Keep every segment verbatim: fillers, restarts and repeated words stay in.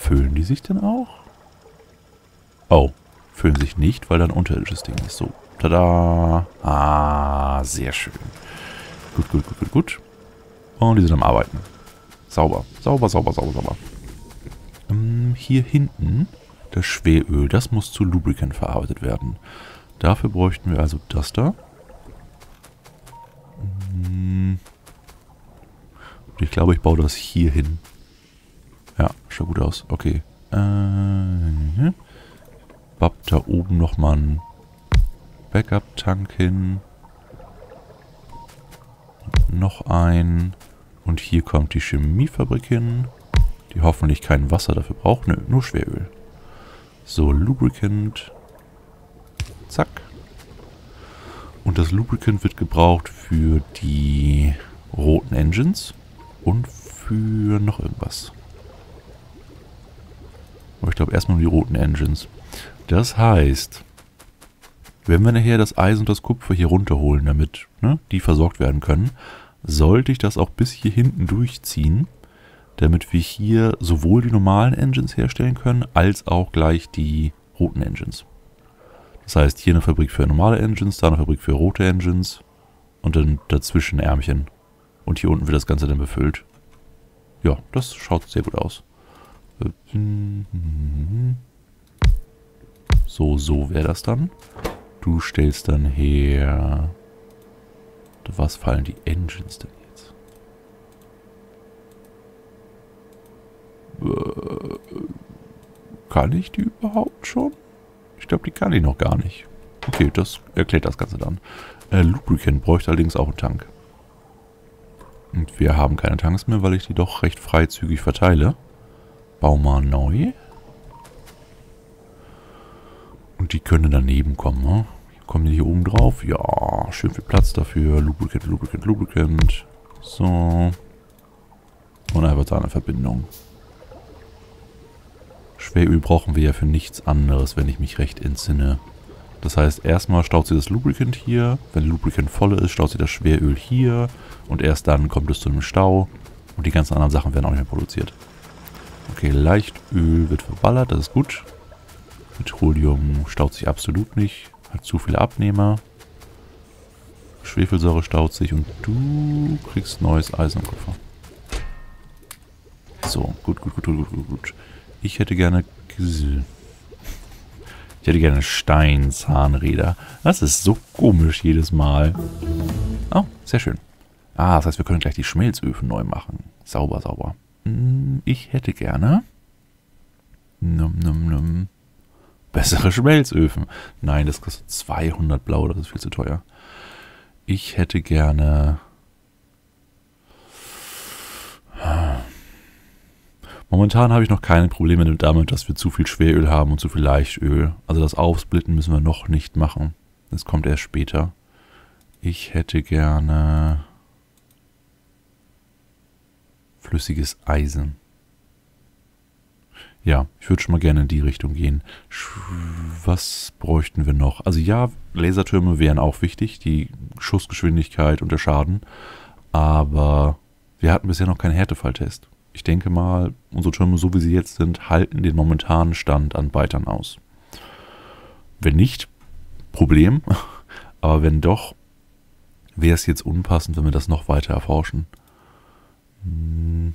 Füllen die sich denn auch? Oh, füllen sich nicht, weil da ein unterirdisches Ding ist. So, tada. Ah, sehr schön. Gut, gut, gut, gut, gut. Und die sind am Arbeiten. Sauber, sauber, sauber, sauber, sauber. Ähm, hier hinten, das Schweröl, das muss zu Lubricant verarbeitet werden. Dafür bräuchten wir also das da. Hm. Ich glaube, ich baue das hier hin. Ja, schaut gut aus. Okay. Äh, Bab da oben nochmal einen Backup-Tank hin. Und noch ein. Und hier kommt die Chemiefabrik hin, die hoffentlich kein Wasser dafür braucht. Nö, nur Schweröl. So, Lubricant. Zack. Und das Lubricant wird gebraucht für die roten Engines und für noch irgendwas. Aber ich glaube erstmal nur die roten Engines. Das heißt, wenn wir nachher das Eisen und das Kupfer hier runterholen, damit ne, die versorgt werden können, sollte ich das auch bis hier hinten durchziehen, damit wir hier sowohl die normalen Engines herstellen können, als auch gleich die roten Engines. Das heißt, hier eine Fabrik für normale Engines, da eine Fabrik für rote Engines und dann dazwischen Ärmchen. Und hier unten wird das Ganze dann befüllt. Ja, das schaut sehr gut aus. So, so wäre das dann. Du stellst dann her... Was fallen die Engines denn jetzt? Äh, kann ich die überhaupt schon? Ich glaube, die kann ich noch gar nicht. Okay, das erklärt das Ganze dann. Äh, Lubricant bräuchte allerdings auch einen Tank. Und wir haben keine Tanks mehr, weil ich die doch recht freizügig verteile. Bau mal neu. Und die können daneben kommen, ne? Kommen die hier oben drauf? Ja, schön viel Platz dafür. Lubricant, Lubricant, Lubricant. So. Und einfach da eine Verbindung. Schweröl brauchen wir ja für nichts anderes, wenn ich mich recht entsinne. Das heißt, erstmal staut sie das Lubricant hier. Wenn Lubricant voll ist, staut sie das Schweröl hier. Und erst dann kommt es zu einem Stau. Und die ganzen anderen Sachen werden auch nicht mehr produziert. Okay, Leichtöl wird verballert, das ist gut. Petroleum staut sich absolut nicht. Hat zu viele Abnehmer. Schwefelsäure staut sich und du kriegst neues Eisen und Kupfer. So, gut, gut, gut, gut, gut, gut. Ich hätte gerne... Ich hätte gerne Steinzahnräder. Das ist so komisch jedes Mal. Oh, sehr schön. Ah, das heißt, wir können gleich die Schmelzöfen neu machen. Sauber, sauber. Ich hätte gerne... Num, num, num. Bessere Schmelzöfen. Nein, das kostet zweihundert Blau, das ist viel zu teuer. Ich hätte gerne... Momentan habe ich noch keine Probleme damit, dass wir zu viel Schweröl haben und zu viel Leichtöl. Also das Aufsplitten müssen wir noch nicht machen. Das kommt erst später. Ich hätte gerne... flüssiges Eisen. Ja, ich würde schon mal gerne in die Richtung gehen. Was bräuchten wir noch? Also ja, Lasertürme wären auch wichtig, die Schussgeschwindigkeit und der Schaden. Aber wir hatten bisher noch keinen Härtefalltest. Ich denke mal, unsere Türme, so wie sie jetzt sind, halten den momentanen Stand an Beitern aus. Wenn nicht, Problem. Aber wenn doch, wäre es jetzt unpassend, wenn wir das noch weiter erforschen. Hm.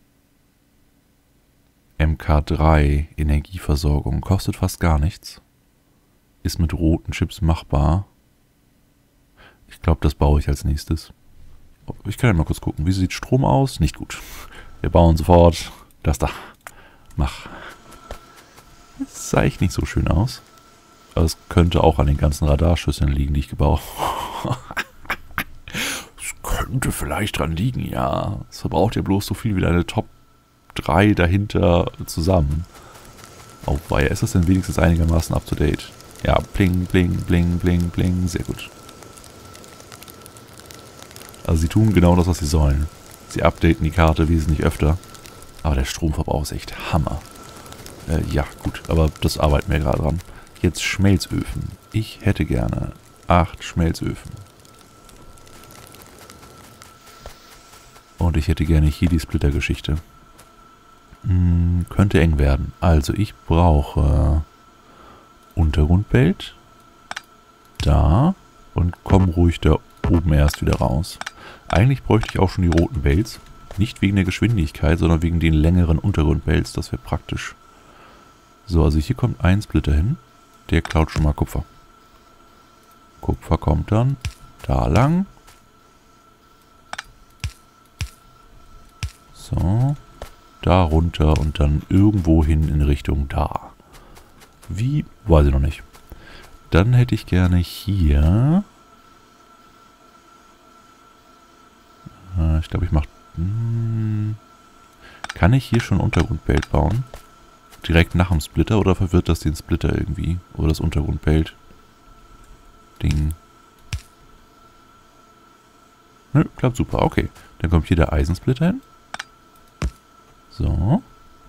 M K drei Energieversorgung kostet fast gar nichts. Ist mit roten Chips machbar. Ich glaube, das baue ich als nächstes. Ich kann ja mal kurz gucken. Wie sieht Strom aus? Nicht gut. Wir bauen sofort das da. Mach. Das sah echt nicht so schön aus. Aber es könnte auch an den ganzen Radarschüsseln liegen, die ich gebaut habe. Es könnte vielleicht dran liegen, ja. Es verbraucht ja bloß so viel wie deine Top drei dahinter zusammen. Oh, wei, ist das denn wenigstens einigermaßen up to date? Ja, bling, bling, bling, bling, bling. Sehr gut. Also sie tun genau das, was sie sollen. Sie updaten die Karte wesentlich öfter. Aber der Stromverbrauch ist echt Hammer. Äh, ja, gut. Aber das arbeiten wir gerade dran. Jetzt Schmelzöfen. Ich hätte gerne acht Schmelzöfen. Und ich hätte gerne hier die Splitter-Geschichte. Hm, könnte eng werden. Also ich brauche Untergrundbelt. Da. Und komm ruhig da oben erst wieder raus. Eigentlich bräuchte ich auch schon die roten Belts. Nicht wegen der Geschwindigkeit, sondern wegen den längeren Untergrundbelts. Das wäre praktisch. So, also hier kommt ein Splitter hin. Der klaut schon mal Kupfer. Kupfer kommt dann da lang. So. Da runter und dann irgendwo hin in Richtung da. Wie? Weiß ich noch nicht. Dann hätte ich gerne hier... Äh, ich glaube, ich mache... Hm, kann ich hier schon Untergrundbelt bauen? Direkt nach dem Splitter oder verwirrt das den Splitter irgendwie? Oder das Untergrundbelt? Ding. Nö, klappt super. Okay. Dann kommt hier der Eisensplitter hin. So.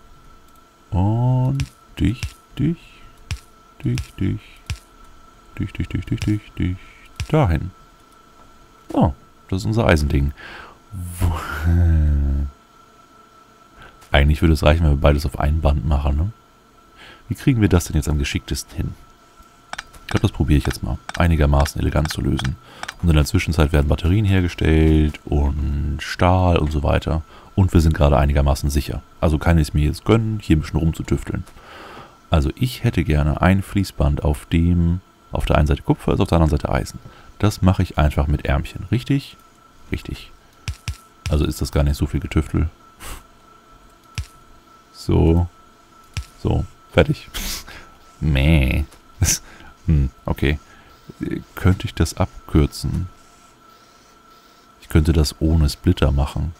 Und dich, dich, dich, dich, dich, dich, dich, dich, dich, dich, dahin. Oh, das ist unser Eisending. Wo, äh. Eigentlich würde es reichen, wenn wir beides auf ein Band machen, ne? Wie kriegen wir das denn jetzt am geschicktesten hin? Ich glaube, das probiere ich jetzt mal, einigermaßen elegant zu lösen. Und in der Zwischenzeit werden Batterien hergestellt und Stahl und so weiter. Und wir sind gerade einigermaßen sicher. Also kann ich es mir jetzt gönnen, hier ein bisschen rumzutüfteln. Also ich hätte gerne ein Fließband, auf dem auf der einen Seite Kupfer ist, auf der anderen Seite Eisen. Das mache ich einfach mit Ärmchen. Richtig? Richtig. Also ist das gar nicht so viel Getüftel. So. So. Fertig. Mäh. Hm, okay. Könnte ich das abkürzen? Ich könnte das ohne Splitter machen.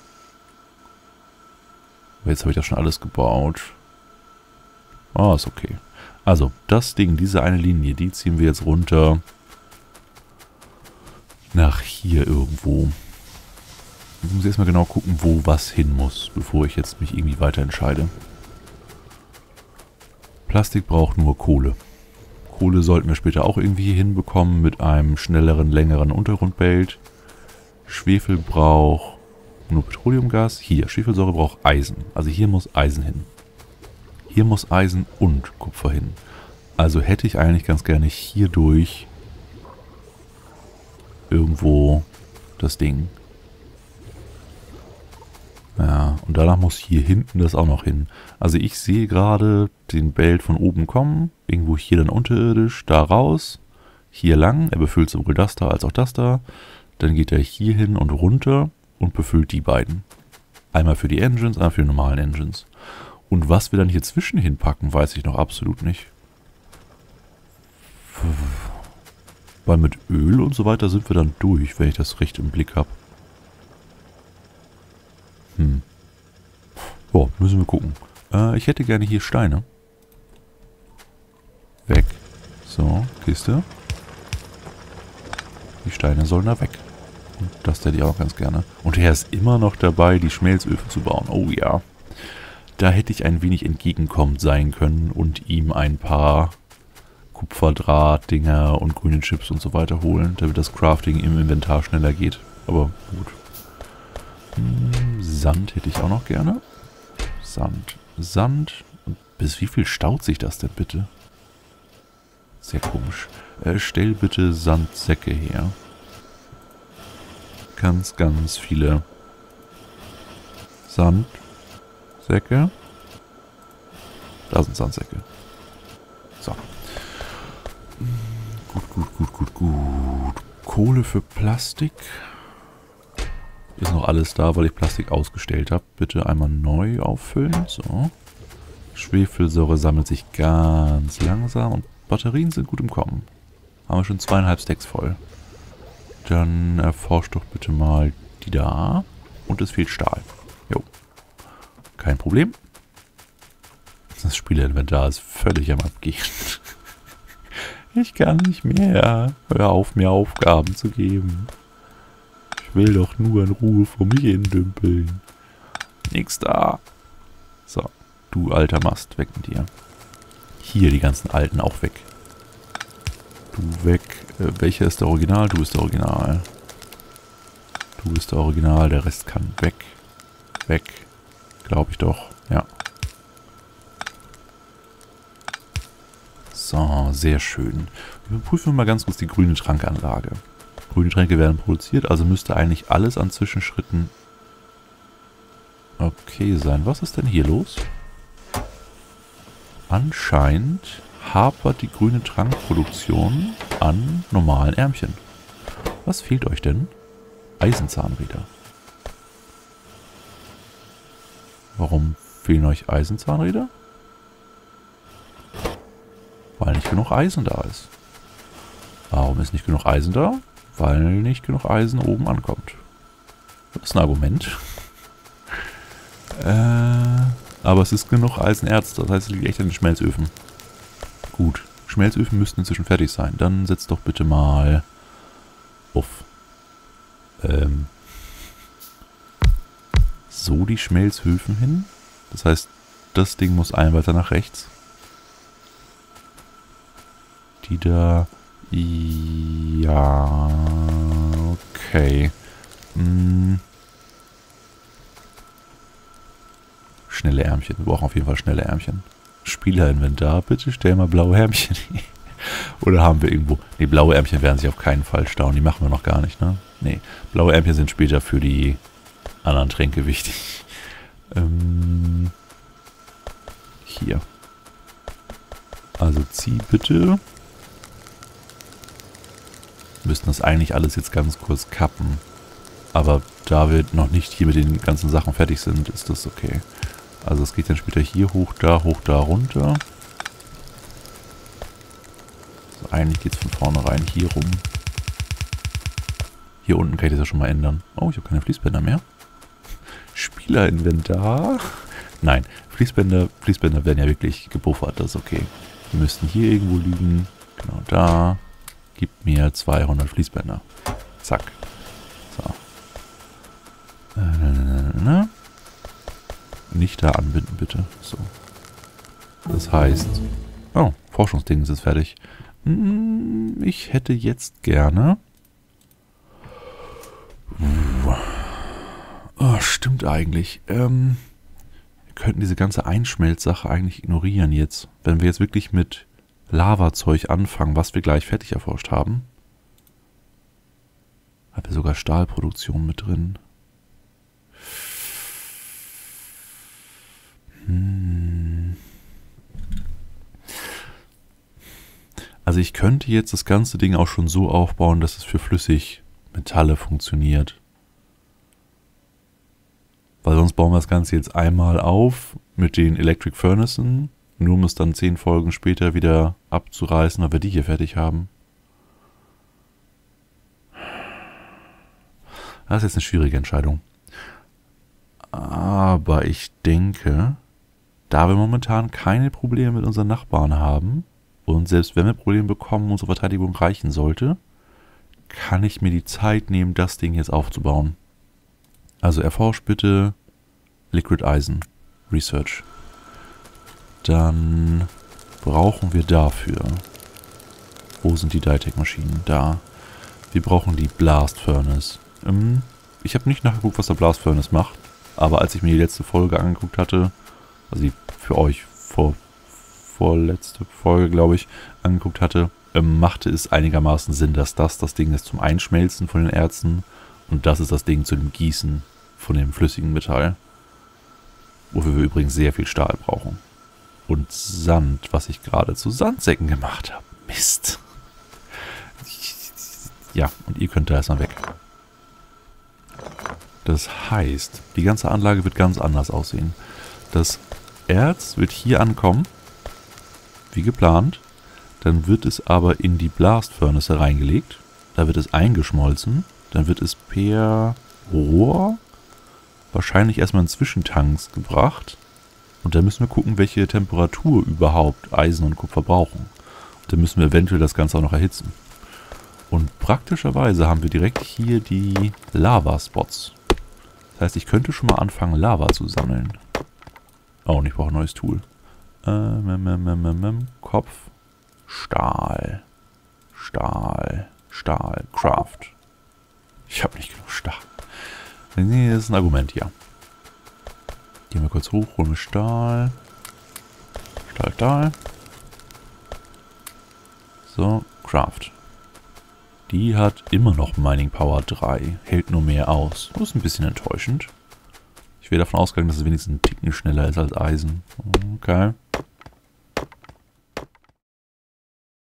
Aber jetzt habe ich das schon alles gebaut. Oh, ist okay. Also, das Ding, diese eine Linie, die ziehen wir jetzt runter nach hier irgendwo. Ich muss erstmal genau gucken, wo was hin muss, bevor ich jetzt mich irgendwie weiter entscheide. Plastik braucht nur Kohle. Kohle sollten wir später auch irgendwie hinbekommen mit einem schnelleren, längeren Untergrundbelt. Schwefel braucht nur Petroleumgas. Hier, Schwefelsäure braucht Eisen. Also hier muss Eisen hin. Hier muss Eisen und Kupfer hin. Also hätte ich eigentlich ganz gerne hier durch irgendwo das Ding. Ja, und danach muss hier hinten das auch noch hin. Also ich sehe gerade den Belt von oben kommen, irgendwo hier dann unterirdisch, da raus, hier lang, er befüllt sowohl das da als auch das da. Dann geht er hier hin und runter und befüllt die beiden. Einmal für die Engines, einmal für die normalen Engines. Und was wir dann hier zwischen hinpacken, weiß ich noch absolut nicht. Weil mit Öl und so weiter sind wir dann durch, wenn ich das recht im Blick habe. Hm. Boah, müssen wir gucken. Äh, ich hätte gerne hier Steine. Weg. So, Kiste. Die Steine sollen da weg. Und das hätte ich auch ganz gerne. Und er ist immer noch dabei, die Schmelzöfen zu bauen. Oh ja. Da hätte ich ein wenig entgegenkommend sein können und ihm ein paar Kupferdraht-Dinger und grüne Chips und so weiter holen, damit das Crafting im Inventar schneller geht. Aber gut. Hm, Sand hätte ich auch noch gerne. Sand. Sand. Und bis wie viel staut sich das denn bitte? Sehr komisch. Äh, stell bitte Sandsäcke her. Ganz, ganz viele Sandsäcke. Da sind Sandsäcke. So. Gut, gut, gut, gut, gut. Kohle für Plastik. Ist noch alles da, weil ich Plastik ausgestellt habe. Bitte einmal neu auffüllen. So. Schwefelsäure sammelt sich ganz langsam. Und Batterien sind gut im Kommen. Haben wir schon zweieinhalb Stacks voll. Dann erforscht doch bitte mal die da. Und es fehlt Stahl. Jo. Kein Problem. Das Spielerinventar ist völlig am Abgehen. Ich kann nicht mehr. Hör auf, mir Aufgaben zu geben. Ich will doch nur in Ruhe vor mich hin dümpeln. Nix da. So, du alter Mast, weg mit dir. Hier die ganzen alten auch weg. Du weg. Äh, welcher ist der Original? Du bist der Original. Du bist der Original, der Rest kann weg. Weg. Glaube ich doch. Ja. So, sehr schön. Überprüfen wir mal ganz kurz die grüne Trankanlage. Grüne Tränke werden produziert, also müsste eigentlich alles an Zwischenschritten okay sein. Was ist denn hier los? Anscheinend hapert die grüne Trankproduktion an normalen Ärmchen. Was fehlt euch denn? Eisenzahnräder. Warum fehlen euch Eisenzahnräder? Weil nicht genug Eisen da ist. Warum ist nicht genug Eisen da? Weil nicht genug Eisen oben ankommt. Das ist ein Argument. äh, aber es ist genug Eisenerz, das heißt, es liegt echt in den Schmelzöfen. Gut, Schmelzöfen müssten inzwischen fertig sein. Dann setzt doch bitte mal auf ähm, so die Schmelzöfen hin. Das heißt, das Ding muss ein weiter nach rechts. Die da... Ja... Okay. Hm. Schnelle Ärmchen. Wir brauchen auf jeden Fall schnelle Ärmchen. Spielerinventar, bitte stell mal blaue Ärmchen. Oder haben wir irgendwo... Ne, blaue Ärmchen werden sich auf keinen Fall stauen. Die machen wir noch gar nicht, ne? Ne, blaue Ärmchen sind später für die anderen Tränke wichtig. Ähm... Hier. Also zieh bitte... Wir müssten das eigentlich alles jetzt ganz kurz kappen. Aber da wir noch nicht hier mit den ganzen Sachen fertig sind, ist das okay. Also es geht dann später hier hoch, da, hoch, da, runter. Also eigentlich geht es von vornherein hier rum. Hier unten kann ich das ja schon mal ändern. Oh, ich habe keine Fließbänder mehr. Spielerinventar. Nein, Fließbänder, Fließbänder werden ja wirklich gebuffert, das ist okay. Die müssten hier irgendwo liegen. Genau da. Gib mir zweihundert Fließbänder. Zack. So. Äh, nicht da anbinden, bitte. So. Das heißt... Oh, Forschungsding ist jetzt fertig. Ich hätte jetzt gerne... Oh, stimmt eigentlich. Ähm, wir könnten diese ganze Einschmelzsache eigentlich ignorieren jetzt. Wenn wir jetzt wirklich mit Lavazeug anfangen, was wir gleich fertig erforscht haben. Haben wir sogar Stahlproduktion mit drin. Hm. Also ich könnte jetzt das ganze Ding auch schon so aufbauen, dass es für Flüssigmetalle funktioniert. Weil sonst bauen wir das Ganze jetzt einmal auf mit den Electric Furnaces, nur um es dann zehn Folgen später wieder abzureißen, weil wir die hier fertig haben. Das ist jetzt eine schwierige Entscheidung. Aber ich denke, da wir momentan keine Probleme mit unseren Nachbarn haben und selbst wenn wir Probleme bekommen, unsere Verteidigung reichen sollte, kann ich mir die Zeit nehmen, das Ding jetzt aufzubauen. Also erforscht bitte Liquid Eisen Research. Dann brauchen wir dafür... Wo sind die Ditec-Maschinen? Da. Wir brauchen die Blast Furnace. Ähm, ich habe nicht nachgeguckt, was der Blast Furnace macht. Aber als ich mir die letzte Folge angeguckt hatte, also die für euch vor, vorletzte Folge, glaube ich, angeguckt hatte, ähm, machte es einigermaßen Sinn, dass das das Ding ist zum Einschmelzen von den Erzen und das ist das Ding zu dem Gießen von dem flüssigen Metall. Wofür wir übrigens sehr viel Stahl brauchen. Und Sand, was ich gerade zu Sandsäcken gemacht habe. Mist. Ja, und ihr könnt da erstmal weg. Das heißt, die ganze Anlage wird ganz anders aussehen. Das Erz wird hier ankommen, wie geplant. Dann wird es aber in die Blast Furnace reingelegt. Da wird es eingeschmolzen. Dann wird es per Rohr wahrscheinlich erstmal in Zwischentanks gebracht. Und dann müssen wir gucken, welche Temperatur überhaupt Eisen und Kupfer brauchen. Und dann müssen wir eventuell das Ganze auch noch erhitzen. Und praktischerweise haben wir direkt hier die Lava-Spots. Das heißt, ich könnte schon mal anfangen, Lava zu sammeln. Oh, und ich brauche ein neues Tool. Ähm, ähm, ähm, ähm, ähm, Kopf. Stahl. Stahl. Stahl. Craft. Ich habe nicht genug Stahl. Nee, das ist ein Argument, ja. Gehen wir kurz hoch, holen wir Stahl. Stahl, Stahl. So, Craft. Die hat immer noch Mining Power drei. Hält nur mehr aus. Das ist ein bisschen enttäuschend. Ich wäre davon ausgegangen, dass es wenigstens einen Ticken schneller ist als Eisen. Okay.